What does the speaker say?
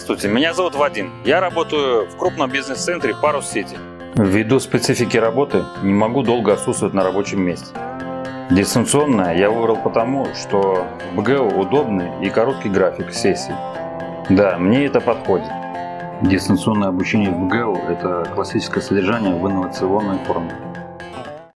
Здравствуйте, меня зовут Вадим. Я работаю в крупном бизнес-центре Парус Сити. Ввиду специфики работы не могу долго отсутствовать на рабочем месте. Дистанционное я выбрал потому, что в БГУ удобный и короткий график сессий. Да, мне это подходит. Дистанционное обучение в БГУ – это классическое содержание в инновационной форме.